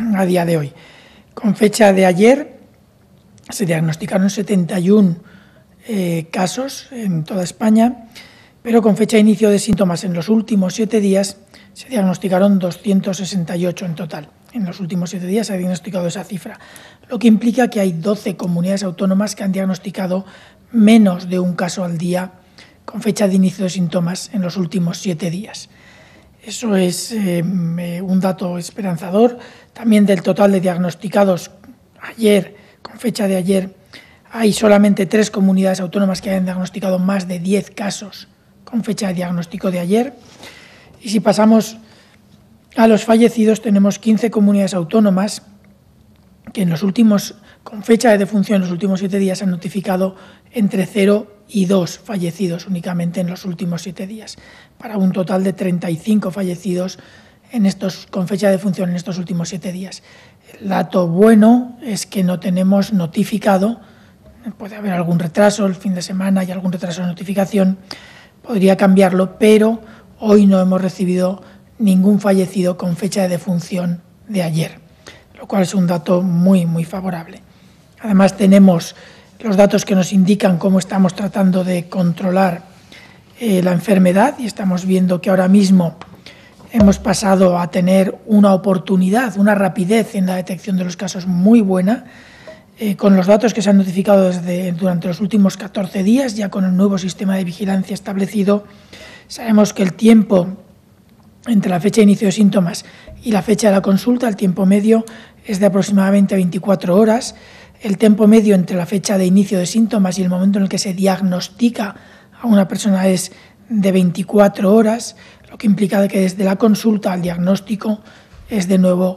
a día de hoy. Con fecha de ayer se diagnosticaron 71 casos en toda España, pero con fecha de inicio de síntomas en los últimos 7 días se diagnosticaron 268 en total. En los últimos 7 días se ha diagnosticado esa cifra, lo que implica que hay 12 comunidades autónomas que han diagnosticado menos de un caso al día con fecha de inicio de síntomas en los últimos 7 días. Eso es un dato esperanzador. También del total de diagnosticados ayer, con fecha de ayer, hay solamente 3 comunidades autónomas que hayan diagnosticado más de 10 casos con fecha de diagnóstico de ayer. Y si pasamos a los fallecidos, tenemos 15 comunidades autónomas que con fecha de defunción en los últimos 7 días han notificado entre 0 y 2 fallecidos únicamente en los últimos 7 días, para un total de 35 fallecidos con fecha de defunción en estos últimos 7 días. El dato bueno es que no tenemos notificado, puede haber algún retraso el fin de semana y algún retraso de notificación, podría cambiarlo, pero hoy no hemos recibido ningún fallecido con fecha de defunción de ayer, lo cual es un dato muy, muy favorable. Además, tenemos los datos que nos indican cómo estamos tratando de controlar la enfermedad y estamos viendo que ahora mismo hemos pasado a tener una oportunidad, una rapidez en la detección de los casos muy buena, con los datos que se han notificado durante los últimos 14 días, ya con el nuevo sistema de vigilancia establecido. Sabemos que el tiempo entre la fecha de inicio de síntomas y la fecha de la consulta, el tiempo medio es de aproximadamente 24 horas. El tiempo medio entre la fecha de inicio de síntomas y el momento en el que se diagnostica a una persona es de 24 horas, lo que implica que desde la consulta al diagnóstico es de nuevo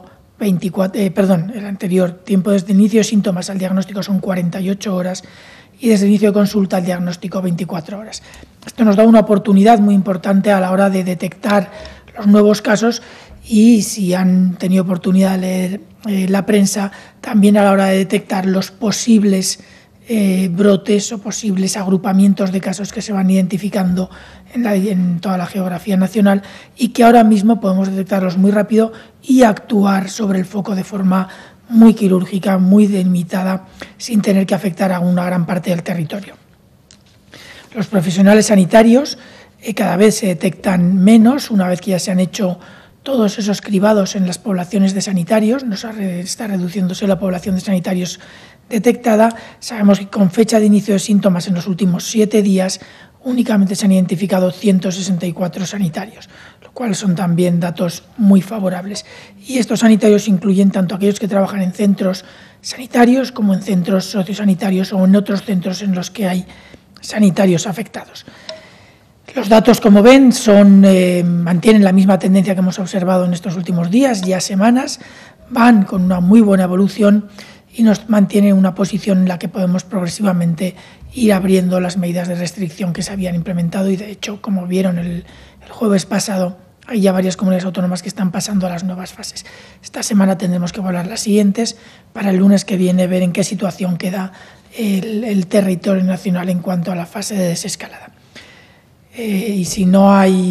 el anterior tiempo desde el inicio de síntomas al diagnóstico son 48 horas y desde el inicio de consulta al diagnóstico 24 horas. Esto nos da una oportunidad muy importante a la hora de detectar los nuevos casos y, si han tenido oportunidad de leer la prensa, también a la hora de detectar los posibles brotes o posibles agrupamientos de casos que se van identificando en toda la geografía nacional y que ahora mismo podemos detectarlos muy rápido y actuar sobre el foco de forma muy quirúrgica, muy delimitada, sin tener que afectar a una gran parte del territorio. Los profesionales sanitarios cada vez se detectan menos una vez que ya se han hecho todos esos cribados en las poblaciones de sanitarios, está reduciéndose la población de sanitarios detectada. Sabemos que con fecha de inicio de síntomas en los últimos 7 días únicamente se han identificado 164 sanitarios, lo cual son también datos muy favorables. Y estos sanitarios incluyen tanto aquellos que trabajan en centros sanitarios como en centros sociosanitarios o en otros centros en los que hay sanitarios afectados. Los datos, como ven, mantienen la misma tendencia que hemos observado en estos últimos días, ya semanas, van con una muy buena evolución y nos mantienen en una posición en la que podemos progresivamente ir abriendo las medidas de restricción que se habían implementado y, de hecho, como vieron el jueves pasado, hay ya varias comunidades autónomas que están pasando a las nuevas fases. Esta semana tendremos que evaluar las siguientes para el lunes que viene ver en qué situación queda el territorio nacional en cuanto a la fase de desescalada. Y si no hay...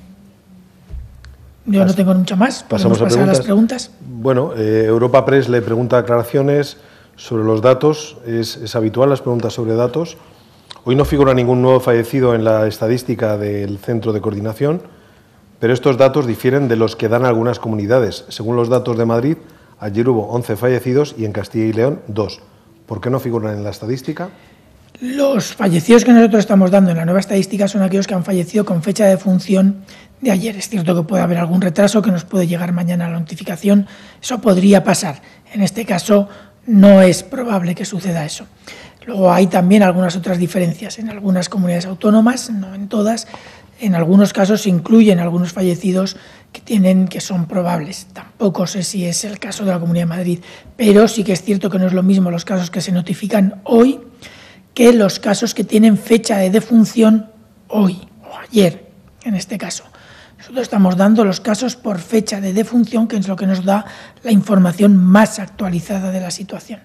Yo no tengo mucho más. Pasamos a las preguntas. Bueno, Europa Press le pregunta aclaraciones sobre los datos. Es habitual las preguntas sobre datos. Hoy no figura ningún nuevo fallecido en la estadística del Centro de Coordinación, pero estos datos difieren de los que dan algunas comunidades. Según los datos de Madrid, ayer hubo 11 fallecidos y en Castilla y León 2. ¿Por qué no figuran en la estadística? Los fallecidos que nosotros estamos dando en la nueva estadística son aquellos que han fallecido con fecha de defunción de ayer. Es cierto que puede haber algún retraso, que nos puede llegar mañana a la notificación. Eso podría pasar. En este caso no es probable que suceda eso. Luego hay también algunas otras diferencias. En algunas comunidades autónomas, no en todas, en algunos casos se incluyen algunos fallecidos que son probables. Tampoco sé si es el caso de la Comunidad de Madrid, pero sí que es cierto que no es lo mismo los casos que se notifican hoy que los casos que tienen fecha de defunción hoy o ayer, en este caso. Nosotros estamos dando los casos por fecha de defunción, que es lo que nos da la información más actualizada de la situación.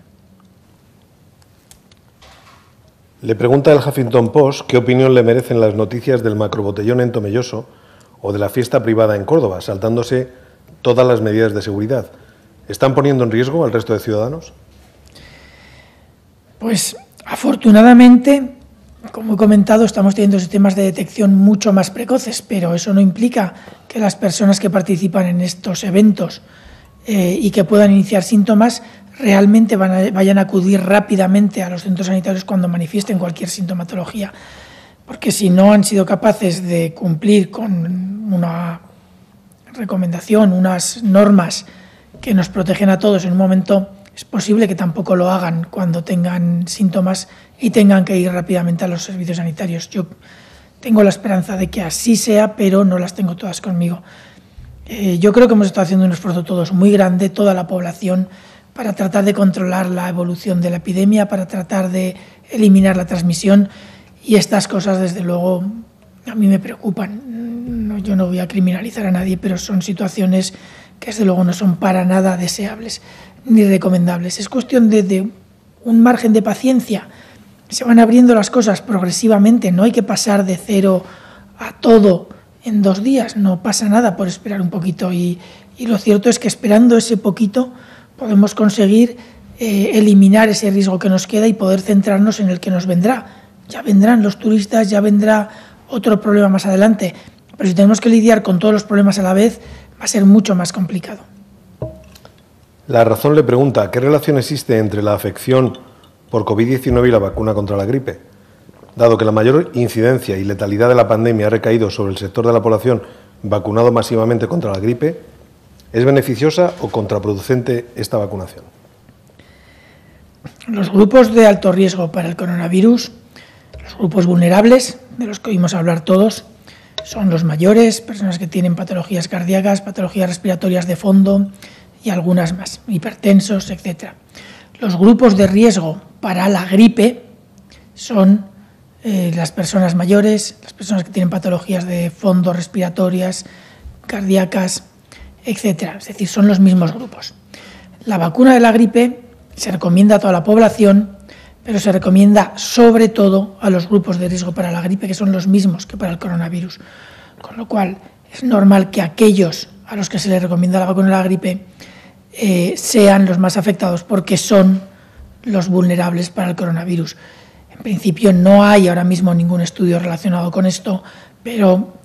Le pregunta el Huffington Post qué opinión le merecen las noticias del macrobotellón en Tomelloso o de la fiesta privada en Córdoba, saltándose todas las medidas de seguridad. ¿Están poniendo en riesgo al resto de ciudadanos? Pues afortunadamente, como he comentado, estamos teniendo sistemas de detección mucho más precoces, pero eso no implica que las personas que participan en estos eventos y que puedan iniciar síntomas realmente vayan a acudir rápidamente a los centros sanitarios cuando manifiesten cualquier sintomatología, porque si no han sido capaces de cumplir con una recomendación, unas normas que nos protegen a todos en un momento, es posible que tampoco lo hagan cuando tengan síntomas y tengan que ir rápidamente a los servicios sanitarios. Yo tengo la esperanza de que así sea, pero no las tengo todas conmigo. Yo creo que hemos estado haciendo un esfuerzo todos muy grande, toda la población, para tratar de controlar la evolución de la epidemia, para tratar de eliminar la transmisión, y estas cosas, desde luego, a mí me preocupan. Yo no voy a criminalizar a nadie, pero son situaciones que desde luego no son para nada deseables ni recomendables. Es cuestión de un margen de paciencia. Se van abriendo las cosas progresivamente, no hay que pasar de cero a todo en 2 días, no pasa nada por esperar un poquito, y lo cierto es que esperando ese poquito podemos conseguir eliminar ese riesgo que nos queda y poder centrarnos en el que nos vendrá. Ya vendrán los turistas, ya vendrá otro problema más adelante, pero si tenemos que lidiar con todos los problemas a la vez, va a ser mucho más complicado. La Razón le pregunta, ¿qué relación existe entre la afección por COVID-19 y la vacuna contra la gripe? Dado que la mayor incidencia y letalidad de la pandemia ha recaído sobre el sector de la población vacunado masivamente contra la gripe, ¿es beneficiosa o contraproducente esta vacunación? Los grupos de alto riesgo para el coronavirus, los grupos vulnerables, de los que oímos hablar todos, son los mayores, personas que tienen patologías cardíacas, patologías respiratorias de fondo y algunas más, hipertensos, etc. Los grupos de riesgo para la gripe son las personas mayores, las personas que tienen patologías de fondo respiratorias, cardíacas, etc. Es decir, son los mismos grupos. La vacuna de la gripe se recomienda a toda la población, pero se recomienda sobre todo a los grupos de riesgo para la gripe, que son los mismos que para el coronavirus. Con lo cual, es normal que aquellos a los que se les recomienda la vacuna de la gripe sean los más afectados, porque son los vulnerables para el coronavirus. En principio no hay ahora mismo ningún estudio relacionado con esto, pero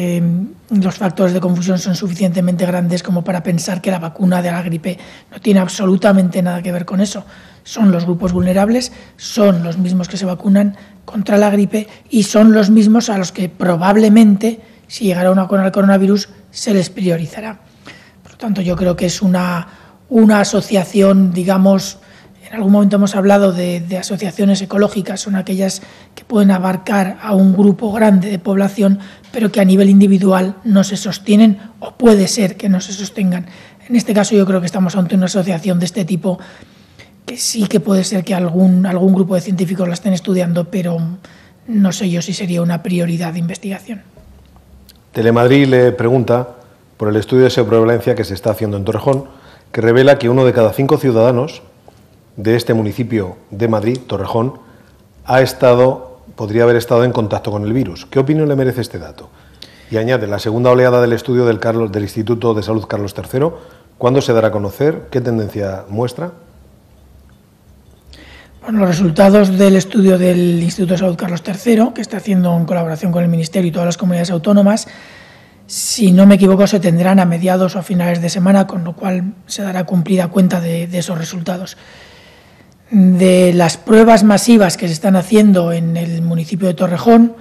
los factores de confusión son suficientemente grandes como para pensar que la vacuna de la gripe no tiene absolutamente nada que ver con eso. Son los grupos vulnerables, son los mismos que se vacunan contra la gripe y son los mismos a los que probablemente, si llegara una vacuna al coronavirus, se les priorizará. Por lo tanto, yo creo que es una asociación, digamos. En algún momento hemos hablado de asociaciones ecológicas, son aquellas que pueden abarcar a un grupo grande de población, pero que a nivel individual no se sostienen, o puede ser que no se sostengan. En este caso yo creo que estamos ante una asociación de este tipo, que sí que puede ser que algún grupo de científicos la estén estudiando, pero no sé yo si sería una prioridad de investigación. Telemadrid le pregunta por el estudio de seroprevalencia que se está haciendo en Torrejón, que revela que 1 de cada 5 ciudadanos de este municipio de Madrid, Torrejón, podría haber estado en contacto con el virus. ¿Qué opinión le merece este dato? Y añade, la segunda oleada del estudio del Instituto de Salud Carlos III, ¿cuándo se dará a conocer? ¿Qué tendencia muestra? Bueno, los resultados del estudio del Instituto de Salud Carlos III, que está haciendo en colaboración con el Ministerio y todas las comunidades autónomas, si no me equivoco, se tendrán a mediados o a finales de semana, con lo cual se dará cumplida cuenta de esos resultados. De las pruebas masivas que se están haciendo en el municipio de Torrejón,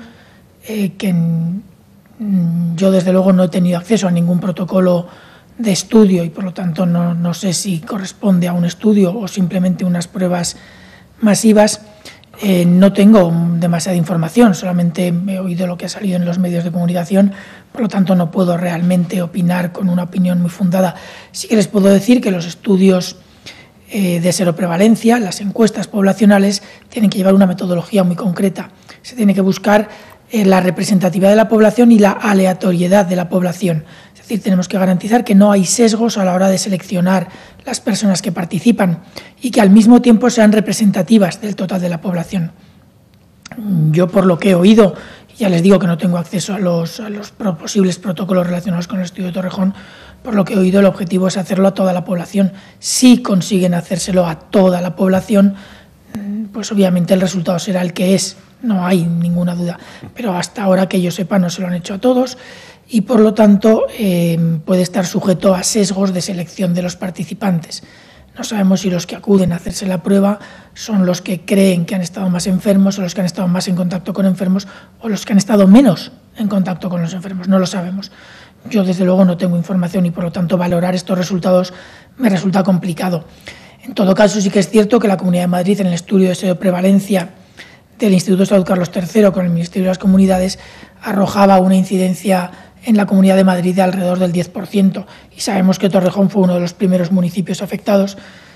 yo desde luego no he tenido acceso a ningún protocolo de estudio y por lo tanto no sé si corresponde a un estudio o simplemente unas pruebas masivas. No tengo demasiada información, solamente he oído lo que ha salido en los medios de comunicación, por lo tanto no puedo realmente opinar con una opinión muy fundada. Sí que les puedo decir que los estudios de seroprevalencia, las encuestas poblacionales, tienen que llevar una metodología muy concreta. Se tiene que buscar la representatividad de la población y la aleatoriedad de la población. Es decir, tenemos que garantizar que no hay sesgos a la hora de seleccionar las personas que participan y que al mismo tiempo sean representativas del total de la población. Yo, por lo que he oído, ya les digo que no tengo acceso a los posibles protocolos relacionados con el estudio de Torrejón, por lo que he oído, el objetivo es hacerlo a toda la población. Si consiguen hacérselo a toda la población, pues obviamente el resultado será el que es, no hay ninguna duda. Pero hasta ahora, que yo sepa, no se lo han hecho a todos y, por lo tanto, puede estar sujeto a sesgos de selección de los participantes. No sabemos si los que acuden a hacerse la prueba son los que creen que han estado más enfermos o los que han estado más en contacto con enfermos o los que han estado menos en contacto con los enfermos. No lo sabemos. Yo, desde luego, no tengo información y, por lo tanto, valorar estos resultados me resulta complicado. En todo caso, sí que es cierto que la Comunidad de Madrid, en el estudio de prevalencia del Instituto de Salud Carlos III con el Ministerio de las Comunidades, arrojaba una incidencia en la Comunidad de Madrid de alrededor del 10%, y sabemos que Torrejón fue uno de los primeros municipios afectados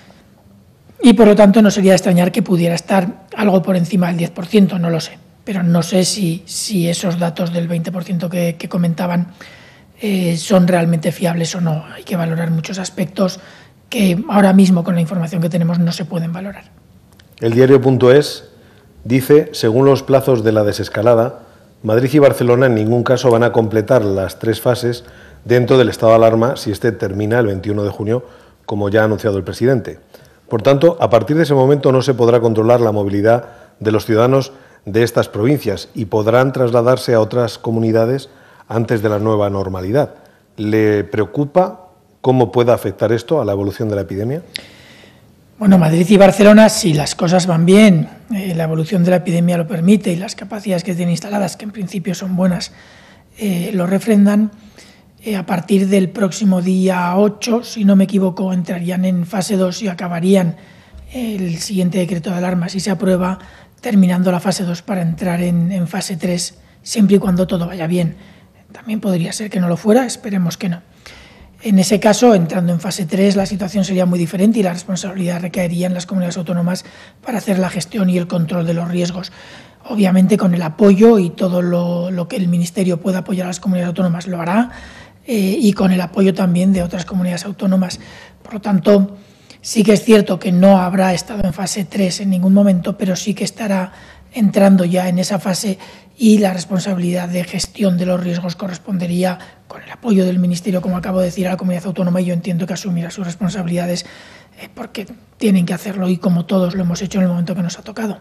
y, por lo tanto, no sería de extrañar que pudiera estar algo por encima del 10%, no lo sé, pero no sé si esos datos del 20% que comentaban son realmente fiables o no. Hay que valorar muchos aspectos que ahora mismo, con la información que tenemos, no se pueden valorar. El diario.es dice: según los plazos de la desescalada, Madrid y Barcelona en ningún caso van a completar las 3 fases dentro del estado de alarma si este termina el 21 de junio, como ya ha anunciado el presidente. Por tanto, a partir de ese momento no se podrá controlar la movilidad de los ciudadanos de estas provincias y podrán trasladarse a otras comunidades antes de la nueva normalidad. ¿Le preocupa cómo pueda afectar esto a la evolución de la epidemia? Bueno, Madrid y Barcelona, si las cosas van bien, la evolución de la epidemia lo permite y las capacidades que tienen instaladas, que en principio son buenas, lo refrendan. A partir del próximo día 8, si no me equivoco, entrarían en fase 2 y acabarían el siguiente decreto de alarma, si se aprueba, terminando la fase 2 para entrar en fase 3, siempre y cuando todo vaya bien. También podría ser que no lo fuera, esperemos que no. En ese caso, entrando en fase 3, la situación sería muy diferente y la responsabilidad recaería en las comunidades autónomas para hacer la gestión y el control de los riesgos. Obviamente, con el apoyo y todo lo que el Ministerio pueda apoyar a las comunidades autónomas lo hará, y con el apoyo también de otras comunidades autónomas. Por lo tanto, sí que es cierto que no habrá estado en fase 3 en ningún momento, pero sí que estará entrando ya en esa fase y la responsabilidad de gestión de los riesgos correspondería, con el apoyo del Ministerio, como acabo de decir, a la comunidad autónoma, y yo entiendo que asumirá sus responsabilidades porque tienen que hacerlo y como todos lo hemos hecho en el momento que nos ha tocado.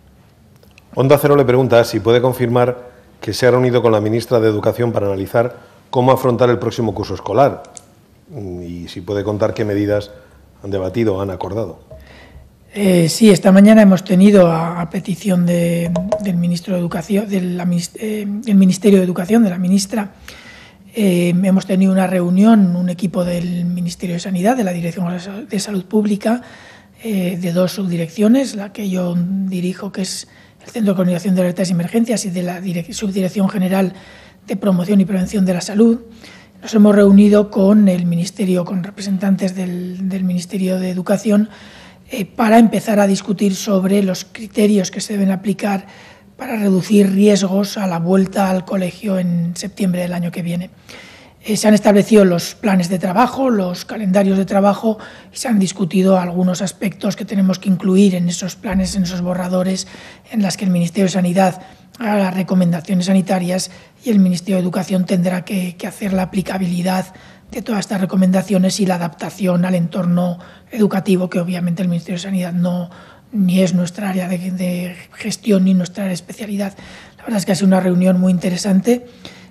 Onda Cero le pregunta si puede confirmar que se ha reunido con la ministra de Educación para analizar cómo afrontar el próximo curso escolar y si puede contar qué medidas han debatido o han acordado. Sí, esta mañana hemos tenido, a petición del ministro de Educación, del Ministerio de Educación, de la ministra, hemos tenido una reunión, un equipo del Ministerio de Sanidad, de la Dirección de Salud Pública, de 2 subdirecciones, la que yo dirijo, que es el Centro de Coordinación de Alertas y Emergencias, y de la Subdirección General de Promoción y Prevención de la Salud. Nos hemos reunido con el Ministerio, con representantes del Ministerio de Educación, para empezar a discutir sobre los criterios que se deben aplicar para reducir riesgos a la vuelta al colegio en septiembre del año que viene. Se han establecido los planes de trabajo, los calendarios de trabajo, y se han discutido algunos aspectos que tenemos que incluir en esos planes, en esos borradores, en las que el Ministerio de Sanidad haga las recomendaciones sanitarias y el Ministerio de Educación tendrá que hacer la aplicabilidad de todas estas recomendaciones y la adaptación al entorno educativo, que obviamente el Ministerio de Sanidad ni es nuestra área de gestión ni nuestra área de especialidad. La verdad es que ha sido una reunión muy interesante.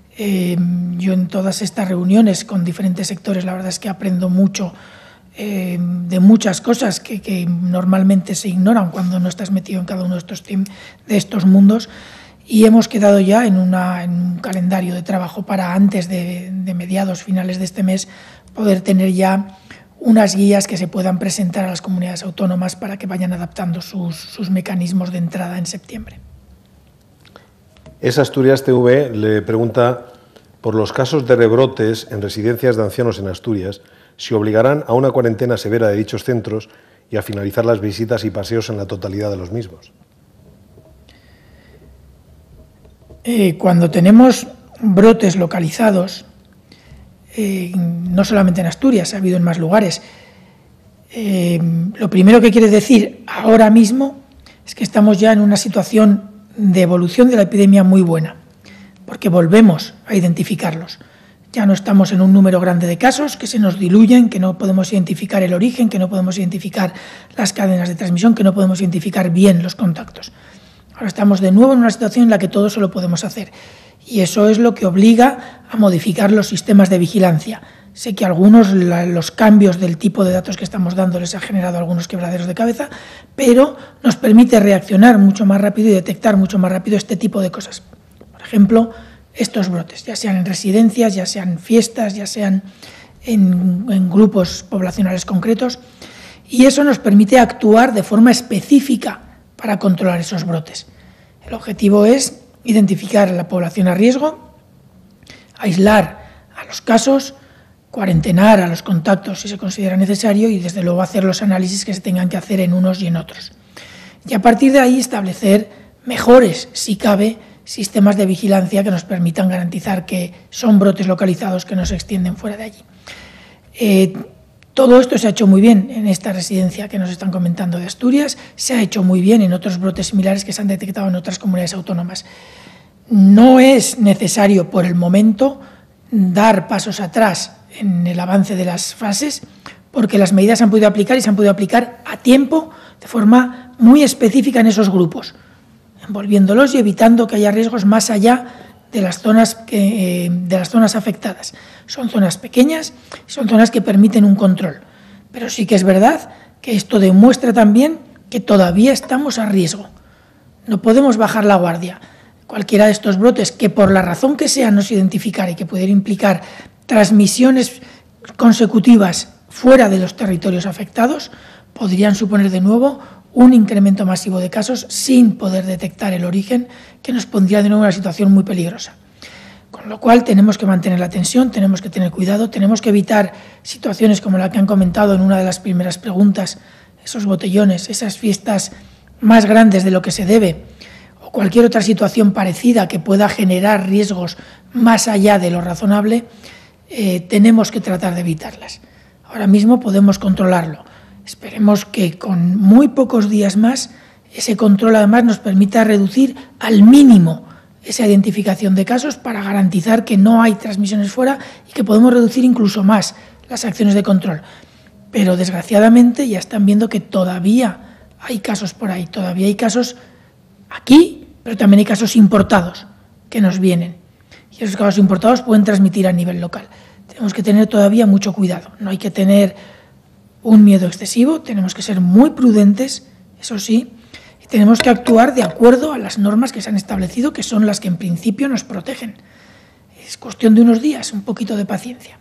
Yo en todas estas reuniones con diferentes sectores, la verdad es que aprendo mucho de muchas cosas que normalmente se ignoran cuando no estás metido en cada uno de estos mundos. Y hemos quedado ya en un calendario de trabajo para antes de mediados, finales de este mes, poder tener ya unas guías que se puedan presentar a las comunidades autónomas para que vayan adaptando sus mecanismos de entrada en septiembre. Es Asturias TV le pregunta por los casos de rebrotes en residencias de ancianos en Asturias, si obligarán a una cuarentena severa de dichos centros y a finalizar las visitas y paseos en la totalidad de los mismos. Cuando tenemos brotes localizados, no solamente en Asturias, ha habido en más lugares, Lo primero que quiere decir ahora mismo es que estamos ya en una situación de evolución de la epidemia muy buena, porque volvemos a identificarlos. ya no estamos en un número grande de casos que se nos diluyen, que no podemos identificar el origen, que no podemos identificar las cadenas de transmisión, que no podemos identificar bien los contactos. Ahora estamos de nuevo en una situación en la que todo eso lo podemos hacer y eso es lo que obliga a modificar los sistemas de vigilancia. Sé que a algunos los cambios del tipo de datos que estamos dando les ha generado algunos quebraderos de cabeza, pero nos permite reaccionar mucho más rápido y detectar mucho más rápido este tipo de cosas. Por ejemplo, estos brotes, ya sean en residencias, ya sean fiestas, ya sean en grupos poblacionales concretos, y eso nos permite actuar de forma específica para controlar esos brotes. El objetivo es identificar a la población a riesgo, aislar a los casos, cuarentenar a los contactos si se considera necesario y desde luego hacer los análisis que se tengan que hacer en unos y en otros. Y a partir de ahí establecer mejores, si cabe, sistemas de vigilancia que nos permitan garantizar que son brotes localizados que no se extienden fuera de allí. Todo esto se ha hecho muy bien en esta residencia que nos están comentando de Asturias, se ha hecho muy bien en otros brotes similares que se han detectado en otras comunidades autónomas. No es necesario por el momento dar pasos atrás en el avance de las fases, porque las medidas se han podido aplicar y se han podido aplicar a tiempo, de forma muy específica en esos grupos, envolviéndolos y evitando que haya riesgos más allá de las zonas afectadas. Son zonas pequeñas, son zonas que permiten un control, pero sí que es verdad que esto demuestra también que todavía estamos a riesgo. No podemos bajar la guardia. Cualquiera de estos brotes que por la razón que sea no se identificara y que pudiera implicar transmisiones consecutivas fuera de los territorios afectados, podrían suponer de nuevo un incremento masivo de casos sin poder detectar el origen, que nos pondría de nuevo en una situación muy peligrosa. Con lo cual tenemos que mantener la tensión, tenemos que tener cuidado, tenemos que evitar situaciones como la que han comentado en una de las primeras preguntas, esos botellones, esas fiestas más grandes de lo que se debe, o cualquier otra situación parecida que pueda generar riesgos más allá de lo razonable. Tenemos que tratar de evitarlas. Ahora mismo podemos controlarlo. Esperemos que con muy pocos días más ese control además nos permita reducir al mínimo esa identificación de casos para garantizar que no hay transmisiones fuera y que podemos reducir incluso más las acciones de control. Pero desgraciadamente ya están viendo que todavía hay casos por ahí, todavía hay casos aquí, pero también hay casos importados que nos vienen. Y esos casos importados pueden transmitir a nivel local. Tenemos que tener todavía mucho cuidado, no hay que tener un miedo excesivo, tenemos que ser muy prudentes, eso sí, y tenemos que actuar de acuerdo a las normas que se han establecido, que son las que en principio nos protegen. Es cuestión de unos días, un poquito de paciencia.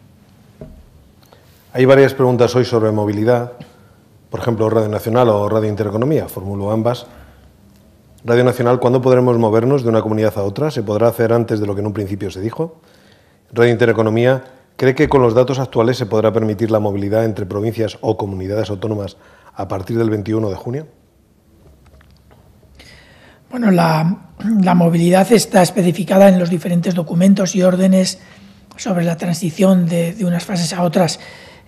Hay varias preguntas hoy sobre movilidad, por ejemplo, Radio Nacional o Radio Intereconomía, formulo ambas. Radio Nacional, ¿cuándo podremos movernos de una comunidad a otra? ¿Se podrá hacer antes de lo que en un principio se dijo? Radio Intereconomía, ¿cree que con los datos actuales se podrá permitir la movilidad entre provincias o comunidades autónomas a partir del 21 de junio? Bueno, la movilidad está especificada en los diferentes documentos y órdenes sobre la transición de unas fases a otras.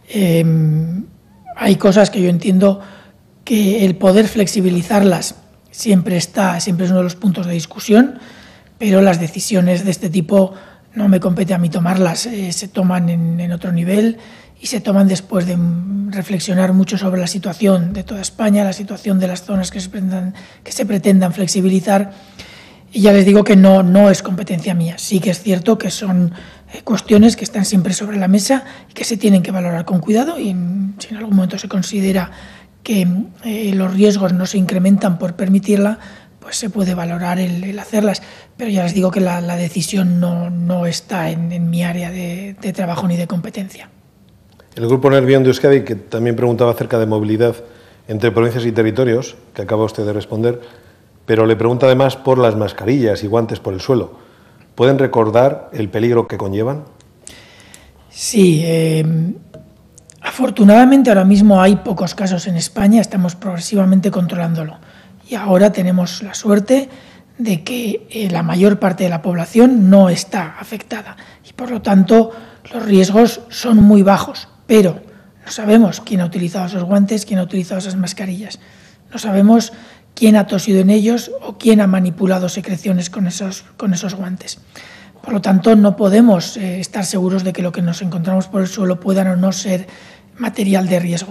Hay cosas que yo entiendo que el poder flexibilizarlas siempre es uno de los puntos de discusión, pero las decisiones de este tipo no me compete a mí tomarlas, se toman en otro nivel y se toman después de reflexionar mucho sobre la situación de toda España, la situación de las zonas que se pretendan flexibilizar. Y ya les digo que no es competencia mía. Sí que es cierto que son cuestiones que están siempre sobre la mesa y que se tienen que valorar con cuidado, y si en algún momento se considera que los riesgos no se incrementan por permitirla, pues se puede valorar el hacerlas. Pero ya les digo que la decisión no está en mi área de trabajo ni de competencia. El Grupo Nervión de Euskadi, que también preguntaba acerca de movilidad entre provincias y territorios, que acaba usted de responder, pero le pregunta además por las mascarillas y guantes por el suelo. ¿Pueden recordar el peligro que conllevan? Sí, afortunadamente ahora mismo hay pocos casos en España, estamos progresivamente controlándolo. Y ahora tenemos la suerte de que la mayor parte de la población no está afectada y por lo tanto los riesgos son muy bajos, pero no sabemos quién ha utilizado esos guantes, quién ha utilizado esas mascarillas, no sabemos quién ha tosido en ellos o quién ha manipulado secreciones con esos guantes. Por lo tanto, no podemos estar seguros de que lo que nos encontramos por el suelo puedan o no ser material de riesgo.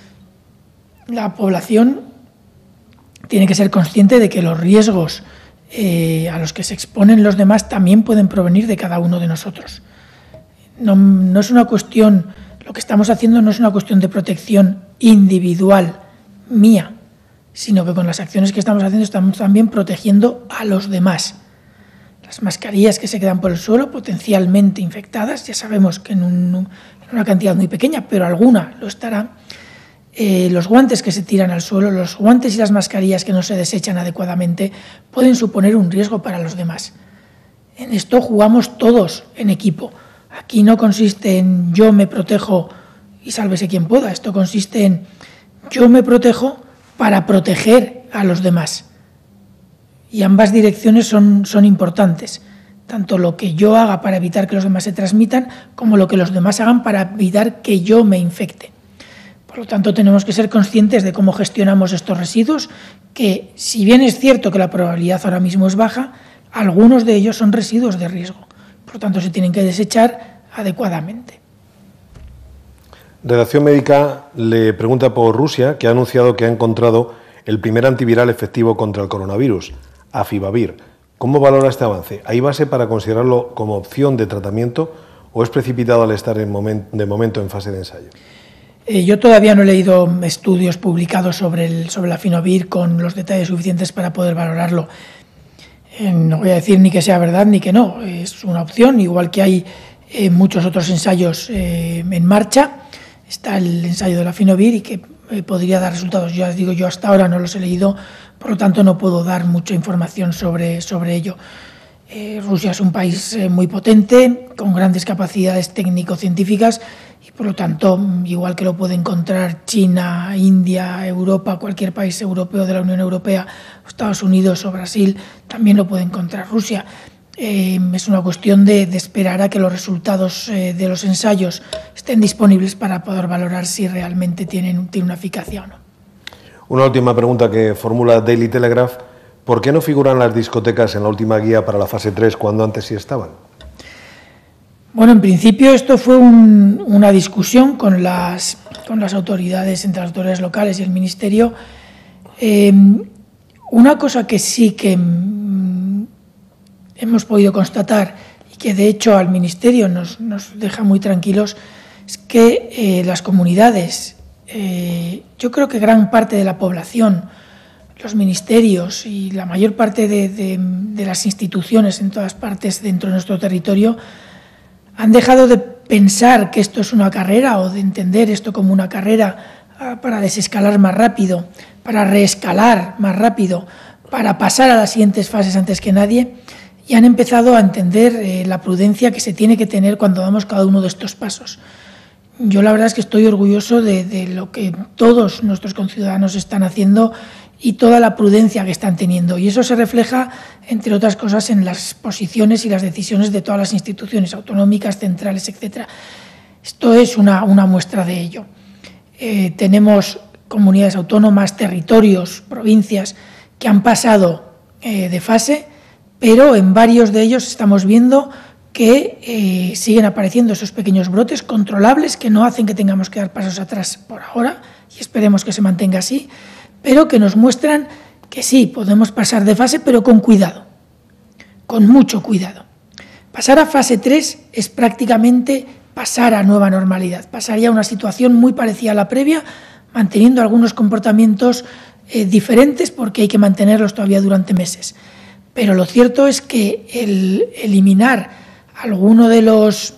La población tiene que ser consciente de que los riesgos a los que se exponen los demás también pueden provenir de cada uno de nosotros. No es una cuestión, lo que estamos haciendo no es una cuestión de protección individual mía, sino que con las acciones que estamos haciendo estamos también protegiendo a los demás. Las mascarillas que se quedan por el suelo, potencialmente infectadas, ya sabemos que en una cantidad muy pequeña, pero alguna lo estará. Los guantes que se tiran al suelo, los guantes y las mascarillas que no se desechan adecuadamente pueden suponer un riesgo para los demás. En esto jugamos todos en equipo. Aquí no consiste en yo me protejo y sálvese quien pueda. Esto consiste en yo me protejo para proteger a los demás. Y ambas direcciones son importantes. Tanto lo que yo haga para evitar que los demás se transmitan, como lo que los demás hagan para evitar que yo me infecte. Por lo tanto, tenemos que ser conscientes de cómo gestionamos estos residuos, que si bien es cierto que la probabilidad ahora mismo es baja, algunos de ellos son residuos de riesgo. Por lo tanto, se tienen que desechar adecuadamente. Redacción Médica le pregunta por Rusia, que ha anunciado que ha encontrado el primer antiviral efectivo contra el coronavirus, Afibavir. ¿Cómo valora este avance? ¿Hay base para considerarlo como opción de tratamiento o es precipitado al estar de momento en fase de ensayo? Yo todavía no he leído estudios publicados sobre el Afibavir con los detalles suficientes para poder valorarlo. No voy a decir ni que sea verdad ni que no, es una opción, igual que hay muchos otros ensayos en marcha. Está el ensayo del Afibavir y que podría dar resultados. Ya les digo, yo hasta ahora no los he leído, por lo tanto no puedo dar mucha información sobre ello. Rusia es un país muy potente, con grandes capacidades técnico-científicas y por lo tanto, igual que lo puede encontrar China, India, Europa, cualquier país europeo de la Unión Europea, Estados Unidos o Brasil, también lo puede encontrar Rusia. Es una cuestión de esperar a que los resultados de los ensayos estén disponibles para poder valorar si realmente tienen una eficacia o no. Una última pregunta que formula Daily Telegraph. ¿Por qué no figuran las discotecas en la última guía para la fase 3 cuando antes sí estaban? Bueno, en principio esto fue una discusión con las autoridades, entre las autoridades locales y el Ministerio. Una cosa que sí que hemos podido constatar y que de hecho al Ministerio nos deja muy tranquilos es que las comunidades, yo creo que gran parte de la población, los ministerios y la mayor parte de las instituciones en todas partes dentro de nuestro territorio han dejado de pensar que esto es una carrera o de entender esto como una carrera para desescalar más rápido, para reescalar más rápido, para pasar a las siguientes fases antes que nadie, y han empezado a entender la prudencia que se tiene que tener cuando damos cada uno de estos pasos. Yo la verdad es que estoy orgulloso de lo que todos nuestros conciudadanos están haciendo y toda la prudencia que están teniendo. Y eso se refleja, entre otras cosas, en las posiciones y las decisiones de todas las instituciones autonómicas, centrales, etc. Esto es una muestra de ello. Tenemos comunidades autónomas, territorios, provincias que han pasado de fase, pero en varios de ellos estamos viendo que siguen apareciendo esos pequeños brotes controlables que no hacen que tengamos que dar pasos atrás por ahora, y esperemos que se mantenga así, pero que nos muestran que sí, podemos pasar de fase, pero con cuidado, con mucho cuidado. Pasar a fase 3 es prácticamente pasar a nueva normalidad, pasar ya a una situación muy parecida a la previa, manteniendo algunos comportamientos diferentes porque hay que mantenerlos todavía durante meses. Pero lo cierto es que el eliminar alguno de los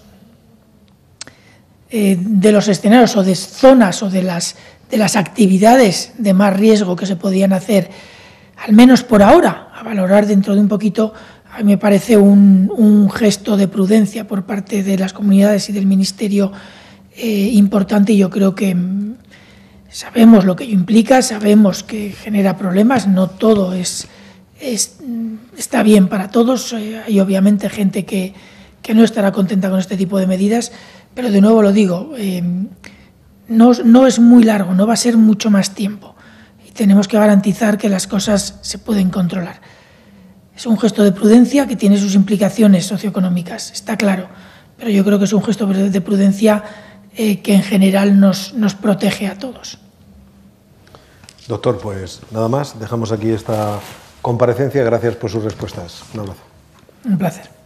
escenarios o de zonas o de las actividades de más riesgo que se podían hacer, al menos por ahora, a valorar dentro de un poquito, a mí me parece un gesto de prudencia por parte de las comunidades y del Ministerio importante, y yo creo que sabemos lo que ello implica, sabemos que genera problemas, no todo está bien para todos, hay obviamente gente que no estará contenta con este tipo de medidas, pero de nuevo lo digo, no es muy largo, no va a ser mucho más tiempo y tenemos que garantizar que las cosas se pueden controlar. Es un gesto de prudencia que tiene sus implicaciones socioeconómicas, está claro, pero yo creo que es un gesto de prudencia que en general nos protege a todos. Doctor, pues nada más, dejamos aquí esta comparecencia. Gracias por sus respuestas. Un abrazo. Un placer.